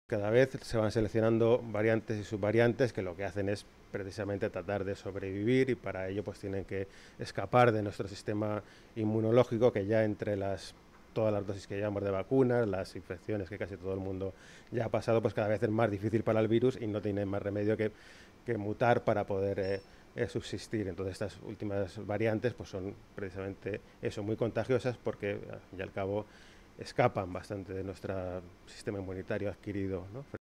Cada vez se van seleccionando variantes y subvariantes que lo que hacen es precisamente tratar de sobrevivir, y para ello pues tienen que escapar de nuestro sistema inmunológico, que ya entre todas las dosis que llevamos de vacunas, las infecciones que casi todo el mundo ya ha pasado, pues cada vez es más difícil para el virus y no tiene más remedio que mutar para poder subsistir. Entonces estas últimas variantes pues son precisamente eso, muy contagiosas, porque al fin y al cabo escapan bastante de nuestro sistema inmunitario adquirido, ¿no?